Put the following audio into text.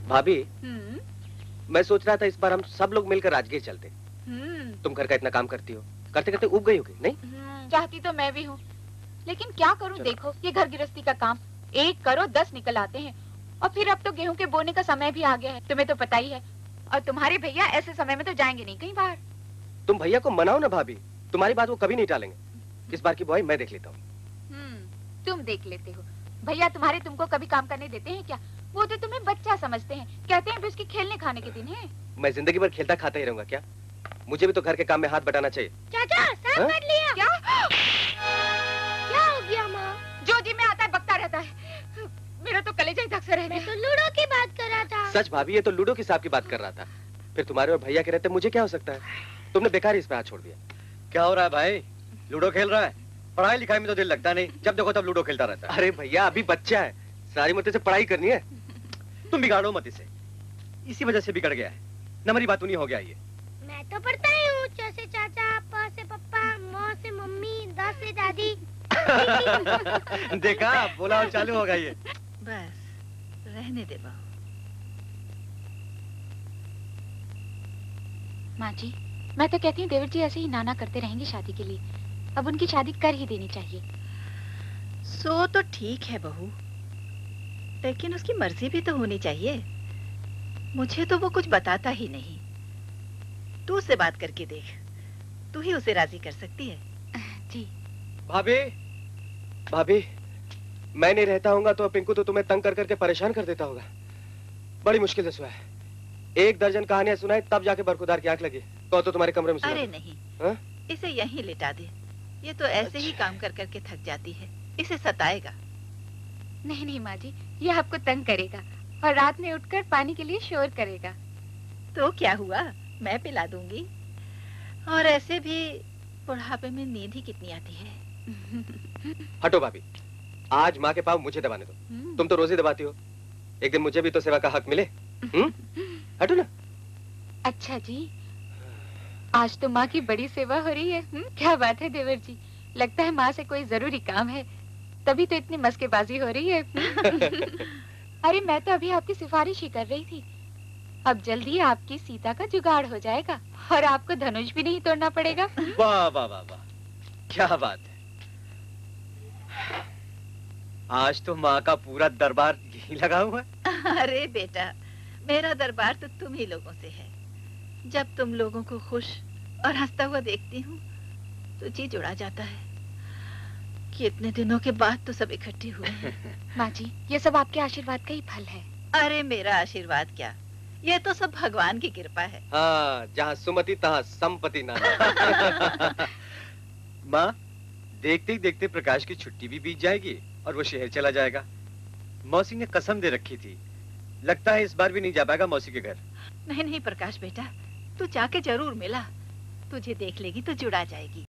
भाभी, मैं सोच रहा था इस बार हम सब लोग मिलकर राजगीर चलते। तुम घर का इतना काम करती हो, करते करते उब गई होगी, नहीं? चाहती तो मैं भी हूँ, लेकिन क्या करूँ? देखो ये घर गृहस्थी का काम, 1 करो 10 निकल आते हैं। और फिर अब तो गेहूं के बोने का समय भी आ गया है, तुम्हें तो पता ही है। और तुम्हारे भैया ऐसे समय में तो जाएंगे नहीं कहीं बाहर। तुम भैया को मनाओ ना भाभी, तुम्हारी बात वो कभी नहीं टालेंगे। इस बार की बुआई मैं देख लेता हूँ। तुम देख लेते हो? भैया तुम्हारे तुमको कभी काम करने देते हैं क्या? वो तो तुम्हें बच्चा समझते हैं, कहते हैं उसके खेलने खाने के दिन है। मैं जिंदगी भर खेलता खाता ही रहूंगा क्या? मुझे भी तो घर के काम में हाथ बटाना चाहिए। चाचा साफ कर लिया। क्या हो गया माँ? जो जी में आता है बकता रहता है, मेरा तो कलेजा ही धक से रह गया। मैं तो लूडो की बात कर रहा था। सच भाभी, ये तो लूडो के सांप की बात कर रहा था। फिर तुम्हारे और भैया के रहते मुझे क्या हो सकता है? तुमने बेकार ही इस पे हाथ छोड़ दिया। क्या हो रहा है भाई? लूडो खेल रहा है? पढ़ाई लिखाई में तो दिल लगता नहीं, जब देखो तब लूडो खेलता रहता है। अरे भैया अभी बच्चा है, सारी उम्र से पढ़ाई करनी है। तुम बिगाड़ो मत इसे, इसी वजह से बिगड़ गया है। नमरी बात नहीं हो गया ये। मैं तो पढ़ता ही हूँ, च से चाचा, प से पप्पा, म से मम्मी, द से दादी। देखा, बोला और चालू हो गया ये। बस रहने दे बहू। माँ जी, मैं तो कहती हूँ देवर जी ऐसे ही नाना करते रहेंगे शादी के लिए। अब उनकी शादी कर ही देनी चाहिए। सो तो ठीक है बहू, लेकिन उसकी मर्जी भी तो होनी चाहिए। मुझे तो वो कुछ बताता ही नहीं। तू उससे बात करके देख, तू ही उसे राजी कर सकती है। जी भाभी, भाभी, मैं नहीं रहता हूँगा तो पिंकू तो तुम्हें तंग कर करके परेशान कर देता होगा। बड़ी मुश्किल से सोया है, 1 दर्जन कहानियां सुनाई तब जाके बरखुदार की आंख लगी। कहो तो तुम्हारे कमरे में सुना। अरे नहीं, इसे यहीं लिटा दे। ये तो ऐसे ही काम कर करके थक जाती है, इसे सताएगा। नहीं नहीं माँ जी, ये आपको तंग करेगा और रात में उठकर पानी के लिए शोर करेगा। तो क्या हुआ, मैं पिला दूंगी। और ऐसे भी बुढ़ापे में नींद ही कितनी आती है। हटो भाभी, आज माँ के पाँव मुझे दबाने दो। तुम तो रोज ही दबाती हो, एक दिन मुझे भी तो सेवा का हक मिले। हटो ना। अच्छा जी, आज तो माँ की बड़ी सेवा हो रही है। क्या बात है देवर जी, लगता है माँ से कोई जरूरी काम है, तभी तो इतनी मस्केबाजी हो रही है। अरे मैं तो अभी आपकी सिफारिश ही कर रही थी। अब जल्दी आपकी सीता का जुगाड़ हो जाएगा और आपको धनुष भी नहीं तोड़ना पड़ेगा। वाह वाह वाह वाह, क्या बात है। आज तो माँ का पूरा दरबार यही लगा हुआ है। अरे बेटा, मेरा दरबार तो तुम ही लोगों से है। जब तुम लोगों को खुश और हंसता हुआ देखती हूँ तो जी जुड़ा जाता है कि इतने दिनों के बाद तो सब इकट्ठे हुए हैं। माँ जी, ये सब आपके आशीर्वाद का ही फल है। अरे मेरा आशीर्वाद क्या, ये तो सब भगवान की कृपा है। हाँ, जहाँ सुमति तहाँ संपत्ति नाना। माँ, देखते ही देखते प्रकाश की छुट्टी भी बीत जाएगी और वो शहर चला जाएगा। मौसी ने कसम दे रखी थी, लगता है इस बार भी नहीं जा पाएगा मौसी के घर। नहीं नहीं प्रकाश बेटा, तू जाके जरूर मिला, तुझे देख लेगी तो जुड़ा जाएगी।